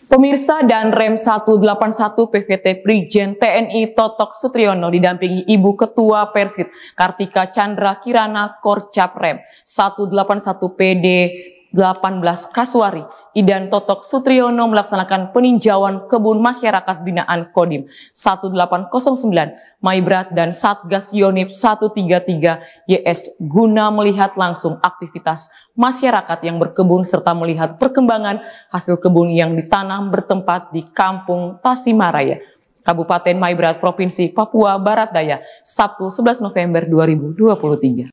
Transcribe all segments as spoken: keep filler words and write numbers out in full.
Pemirsa, dan Rem seratus delapan puluh satu P V T Brigjen T N I Totok Sutriyono didampingi Ibu Ketua Persit Kartika Chandra Kirana Korcap Rem seratus delapan puluh satu P D delapan belas Kasuari Idan Totok Sutriyono melaksanakan peninjauan kebun masyarakat binaan Kodim satu delapan nol sembilan Maibrat dan Satgas Yonif seratus tiga puluh tiga Y S guna melihat langsung aktivitas masyarakat yang berkebun serta melihat perkembangan hasil kebun yang ditanam bertempat di Kampung Tasimaraya, Kabupaten Maibrat, Provinsi Papua Barat Daya, Sabtu sebelas November dua ribu dua puluh tiga.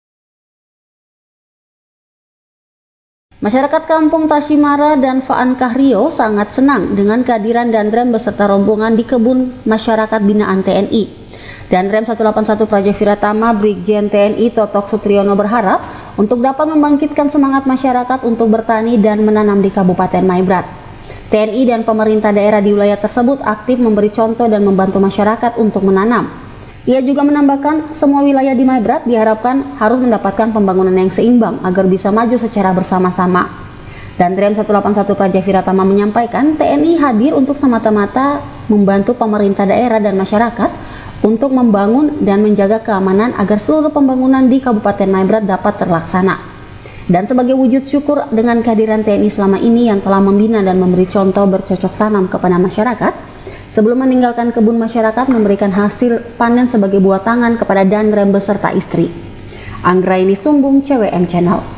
Masyarakat Kampung Tasimara dan Faan Kahrio sangat senang dengan kehadiran Danrem beserta rombongan di kebun masyarakat binaan T N I. Danrem seratus delapan puluh satu Prajaviratama Brigjen T N I Totok Sutriyono berharap untuk dapat membangkitkan semangat masyarakat untuk bertani dan menanam di Kabupaten Maibrat. T N I dan pemerintah daerah di wilayah tersebut aktif memberi contoh dan membantu masyarakat untuk menanam. Ia juga menambahkan semua wilayah di Maibrat diharapkan harus mendapatkan pembangunan yang seimbang agar bisa maju secara bersama-sama. Danrem seratus delapan puluh satu Prajaviratama menyampaikan T N I hadir untuk semata-mata membantu pemerintah daerah dan masyarakat untuk membangun dan menjaga keamanan agar seluruh pembangunan di Kabupaten Maibrat dapat terlaksana. Dan sebagai wujud syukur dengan kehadiran T N I selama ini yang telah membina dan memberi contoh bercocok tanam kepada masyarakat, sebelum meninggalkan kebun masyarakat memberikan hasil panen sebagai buah tangan kepada Danrem beserta istri. Anggraini Sumbung, C W M Channel.